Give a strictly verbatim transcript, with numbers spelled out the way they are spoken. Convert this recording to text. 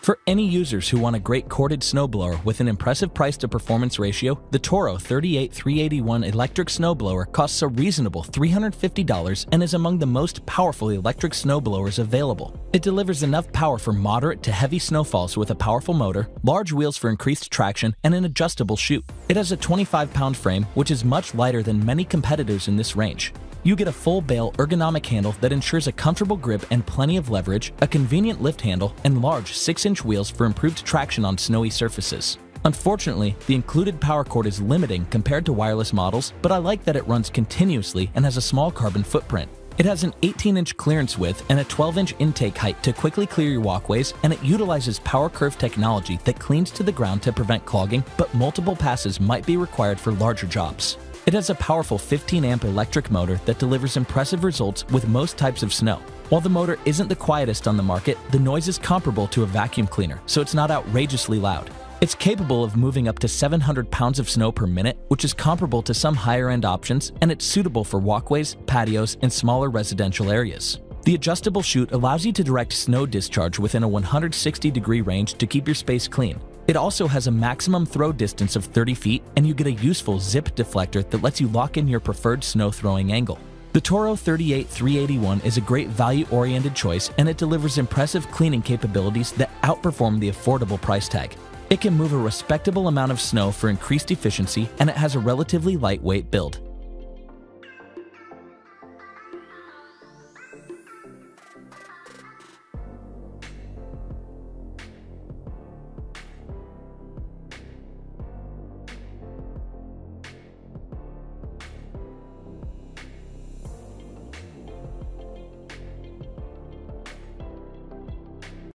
For any users who want a great corded snowblower with an impressive price to performance ratio, the Toro thirty-eight three eighty-one electric snowblower costs a reasonable three hundred fifty dollars and is among the most powerful electric snowblowers available. It delivers enough power for moderate to heavy snowfalls with a powerful motor, large wheels for increased traction, and an adjustable chute. It has a twenty-five pound frame, which is much lighter than many competitors in this range. You get a full bale ergonomic handle that ensures a comfortable grip and plenty of leverage, a convenient lift handle, and large six inch wheels for improved traction on snowy surfaces. Unfortunately, the included power cord is limiting compared to wireless models, but I like that it runs continuously and has a small carbon footprint. It has an eighteen inch clearance width and a twelve inch intake height to quickly clear your walkways, and it utilizes Power Curve technology that cleans to the ground to prevent clogging, but multiple passes might be required for larger jobs. It has a powerful fifteen amp electric motor that delivers impressive results with most types of snow. While the motor isn't the quietest on the market, the noise is comparable to a vacuum cleaner, so it's not outrageously loud. It's capable of moving up to seven hundred pounds of snow per minute, which is comparable to some higher-end options, and it's suitable for walkways, patios, and smaller residential areas. The adjustable chute allows you to direct snow discharge within a one hundred sixty degree range to keep your space clean. It also has a maximum throw distance of thirty feet, and you get a useful zip deflector that lets you lock in your preferred snow throwing angle. The Toro thirty-eight three eighty-one is a great value-oriented choice, and it delivers impressive cleaning capabilities that outperform the affordable price tag. It can move a respectable amount of snow for increased efficiency, and it has a relatively lightweight build.